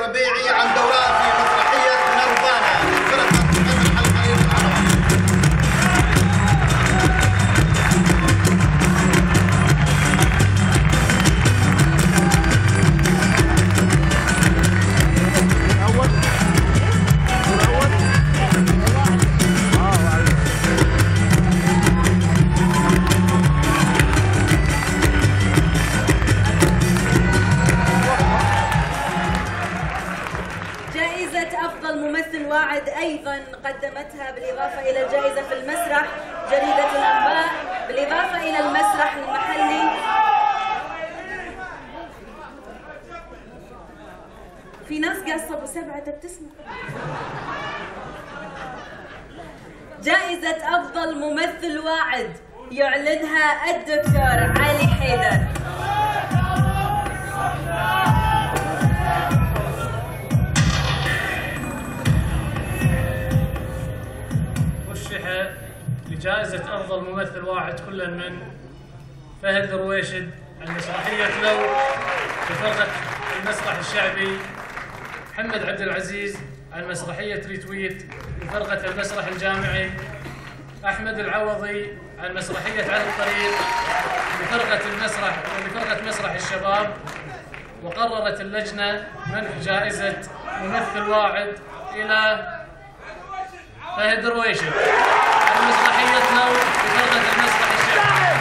الربيعي عن دوران في مسرحية نيرفانا لفرقة مسرح الخليج العربي. واعد أيضا قدمتها بالإضافة إلى الجائزة في المسرح جريدة الأنباء، بالإضافة إلى المسرح المحلي. في ناس قاصة أبو سبعة تبتسم. جائزة أفضل ممثل واعد يعلنها الدكتور علي حيدر. لجائزة أفضل ممثل واعد كل من فهد رويشد عن مسرحية لو بفرقة المسرح الشعبي، محمد عبد العزيز عن مسرحية ريتويت بفرقة المسرح الجامعي، أحمد العوضي عن مسرحية على الطريق بفرقة مسرح الشباب. وقررت اللجنة منح جائزة ممثل واعد إلى فهد رويشد عن مسرحية لو بفرقة المسرح الشعبي.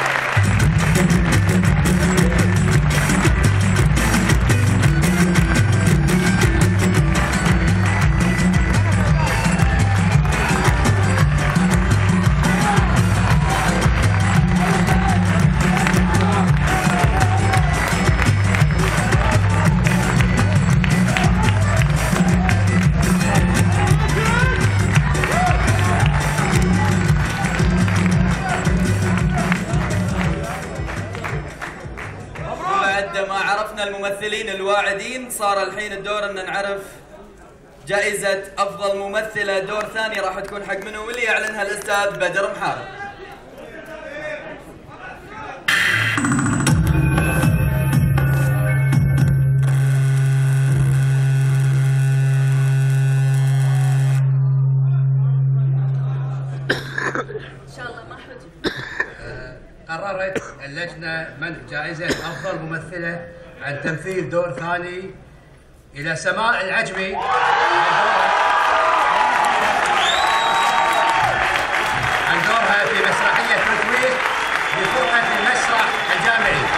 الممثلين الواعدين صار الحين الدور ان نعرف جائزة افضل ممثلة دور ثاني راح تكون حق منو، واللي يعلنها الاستاذ بدر محارب. ان شاء الله ما حد. قررت اللجنة منح جائزة أفضل ممثلة عن تمثيل دور ثاني إلى سماء العجمي عن دورها في مسرحية ريتويت بفرقة المسرح الجامعي.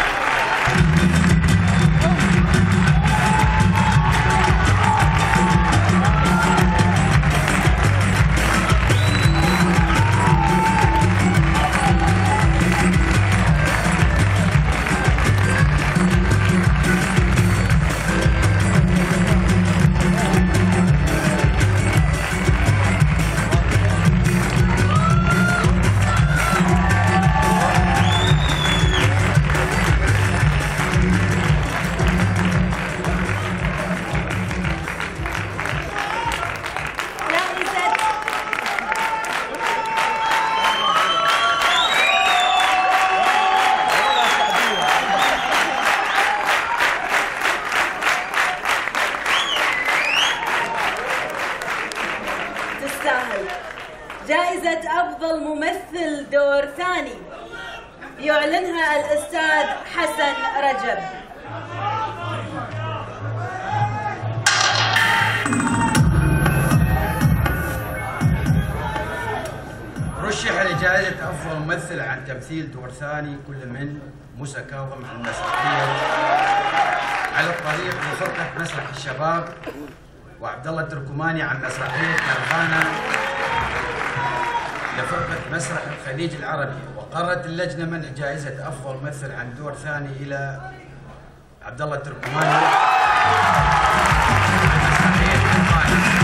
جائزة أفضل ممثل دور ثاني يعلنها الأستاذ حسن رجب. رشح لجائزة أفضل ممثل عن تمثيل دور ثاني كل من موسى كاظم عن مسرحية على الطريق بفرقة مسرح الشباب، وعبد الله التركماني عن مسرحية نيرفانا لفرقة مسرح الخليج العربي. وقررت اللجنة منح جائزة أفضل ممثل عن دور ثاني إلى عبد الله التركماني عن مسرحية نيرفانا.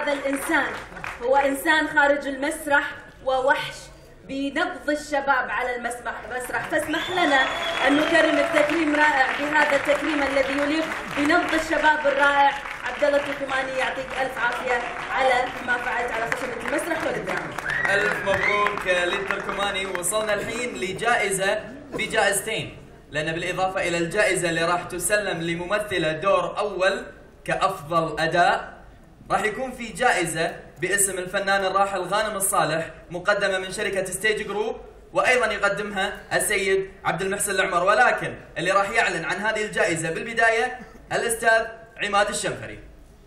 هذا الإنسان هو إنسان خارج المسرح ووحش بنبض الشباب على المسرح، فاسمح لنا أن نكرمك تكريم رائع بهذا التكريم الذي يليق بنبض الشباب الرائع. عبد الله التركماني يعطيك ألف عافية على ما فعلت على خشبة المسرح والإبداع. ألف مبروك للتركماني. وصلنا الحين لجائزة بجائزتين، لأن بالإضافة إلى الجائزة اللي راح تسلم لممثلة دور أول كأفضل أداء، راح يكون في جائزة باسم الفنان الراحل غانم الصالح مقدمة من شركة ستيج جروب، وأيضا يقدمها السيد عبد المحسن العمر. ولكن اللي راح يعلن عن هذه الجائزة بالبداية الأستاذ عماد الشنفري.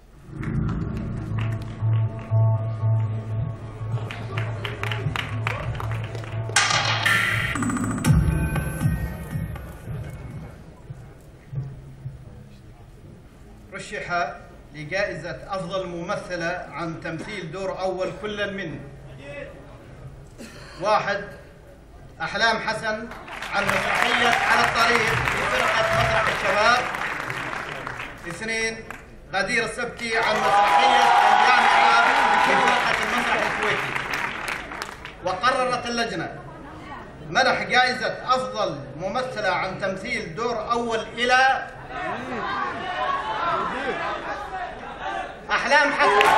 رشح لجائزة أفضل ممثلة عن تمثيل دور أول كل من: 1 أحلام حسن عن مسرحية على الطريق بفرقة مسرح الشباب. 2 غدير السبكي عن مسرحية الجامعة بفرقة المسرح الكويتي. وقررت اللجنة منح جائزة أفضل ممثلة عن تمثيل دور أول إلى أحلام حسن.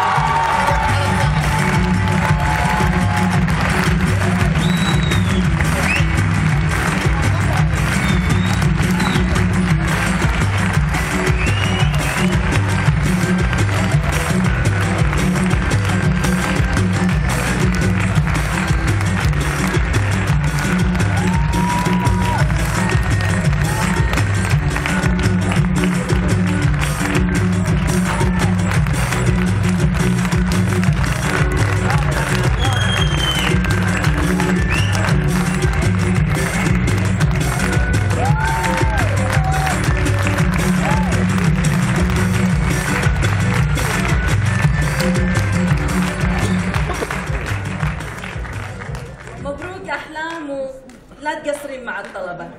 لا تقصرين مع الطلبة.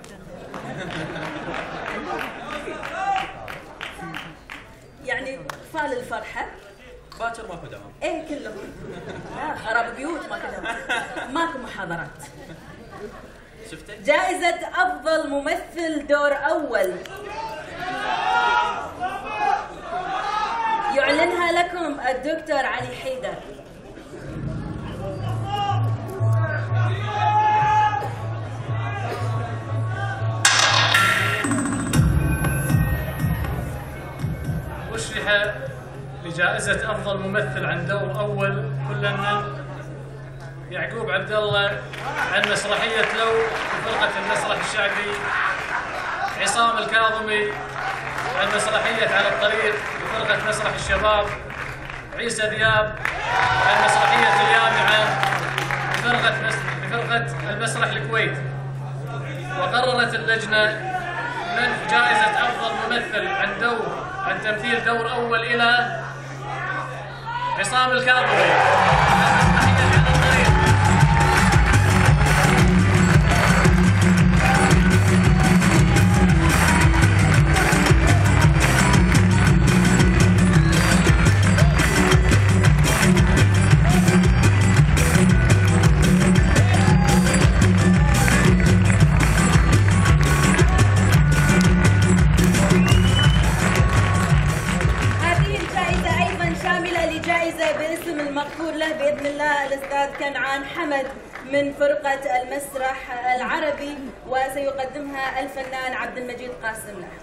يعني فال الفرحة باكر ماكو دوام. ايه كلهم. لا خراب بيوت ماكو محاضرات. شفتي؟ جائزة أفضل ممثل دور أول يعلنها لكم الدكتور علي حيدر. رشح لجائزة أفضل ممثل عن دور أول كل من يعقوب عبد الله عن مسرحية لو بفرقة المسرح الشعبي، عصام الكاظمي عن مسرحية على الطريق بفرقة مسرح الشباب، عيسى دياب عن مسرحية الجامعة بفرقة المسرح الكويت. وقررت اللجنة منح جائزة أفضل ممثل عن تمثيل دور أول إلى عصام الكاظمي عن مسرحية على الطريق. باسم المغفور له بإذن الله الأستاذ كنعان حمد من فرقة المسرح العربي، وسيقدمها الفنان عبد المجيد قاسم له.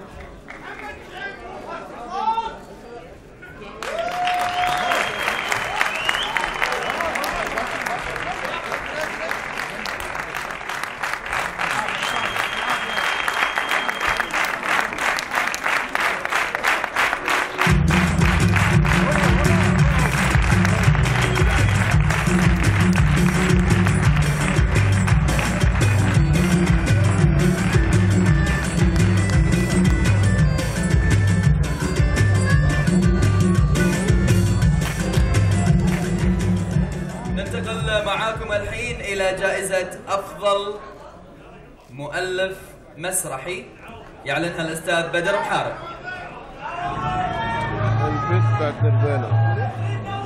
معاكم الحين إلى جائزة أفضل مؤلف مسرحي يعلنها الأستاذ بدر محارب. البيت بعد البيلة.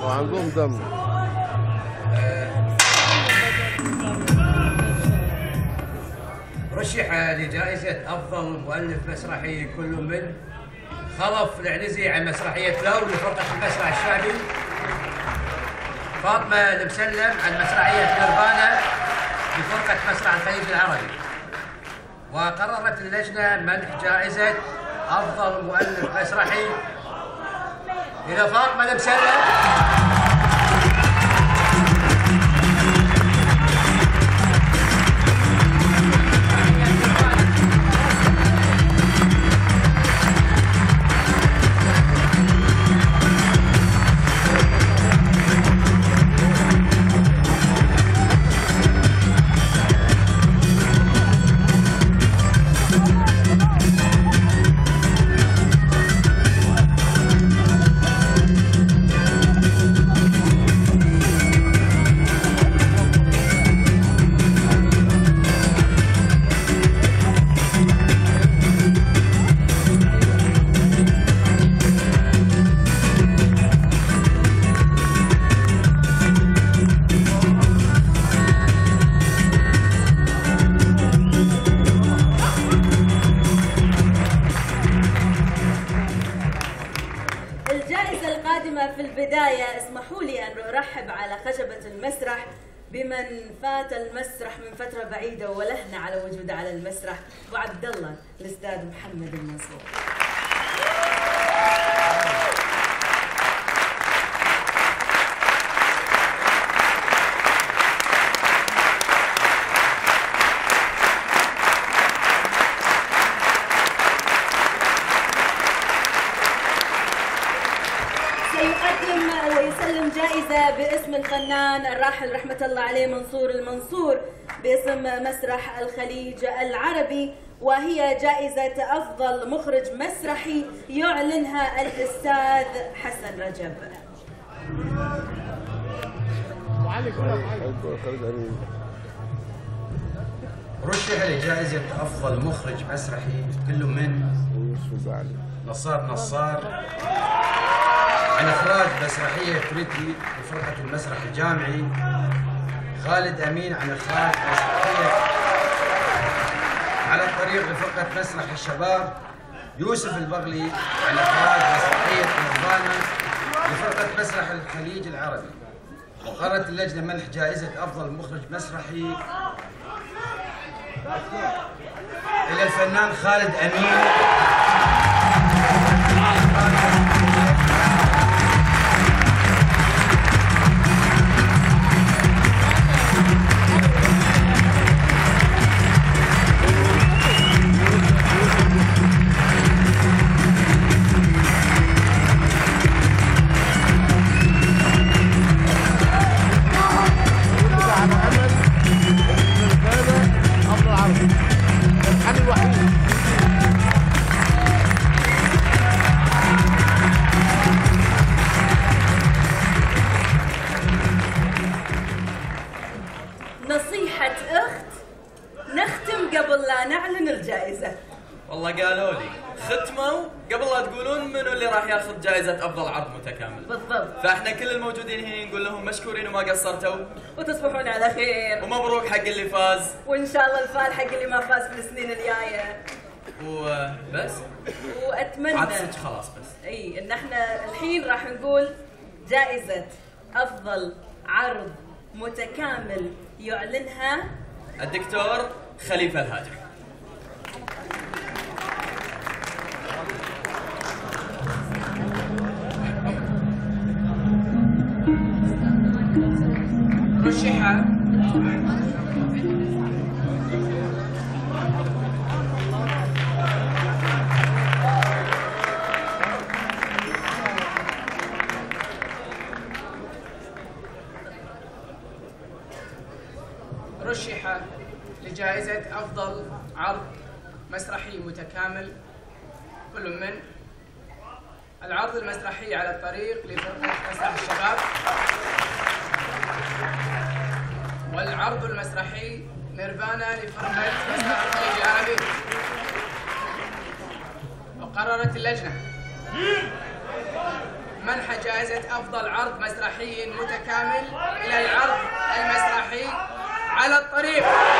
وعندهم دم. رشح لجائزة أفضل مؤلف مسرحي كل من خلف العنزي عن مسرحية لو لفرقة المسرح الشعبي، فاطمة المسلم عن مسرحية نيرفانا لفرقة مسرح الخليج العربي. وقررت اللجنة منح جائزة أفضل مؤلف مسرحي إلى فاطمة المسلم. في البداية اسمحوا لي أن أرحب على خشبة المسرح بمن فات المسرح من فترة بعيدة ولهنا على وجوده على المسرح، وعبد الله الأستاذ محمد المنصور. ويسلم جائزة باسم الفنان الراحل رحمة الله عليه منصور المنصور باسم مسرح الخليج العربي، وهي جائزة أفضل مخرج مسرحي يعلنها الأستاذ حسن رجب. رشح لجائزة أفضل مخرج مسرحي كل من نصار عن إخراج مسرحية فريدي لفرقة المسرح الجامعي، خالد أمين عن إخراج مسرحية على الطريق لفرقة مسرح الشباب، يوسف البغلي عن إخراج مسرحية نيرفانا لفرقة مسرح الخليج العربي. وقررت اللجنة منح جائزة أفضل مخرج مسرحي إلى الفنان خالد أمين نصيحة أخت نختم قبل لا نعلن الجائزة. والله قالوا لي ختموا قبل لا تقولون منو اللي راح ياخذ جائزة أفضل عرض متكامل. بالضبط. فاحنا كل الموجودين هنا نقول لهم مشكورين وما قصرتوا، وتصبحون على خير، ومبروك حق اللي فاز، وإن شاء الله الفال حق اللي ما فاز في السنين الجاية. وبس. وأتمنى عاد خلاص بس. إي إن احنا الحين راح نقول جائزة أفضل عرض متكامل يعلنها الدكتور خليفة الهاجر. رشح لجائزة أفضل عرض مسرحي متكامل كل من العرض المسرحي على الطريق لفرقة مسرح الشباب، والعرض المسرحي نيرفانا لفرقة مسرح الخليج العربي. وقررت اللجنة منح جائزة أفضل عرض مسرحي متكامل إلى العرض المسرحي على الطريق.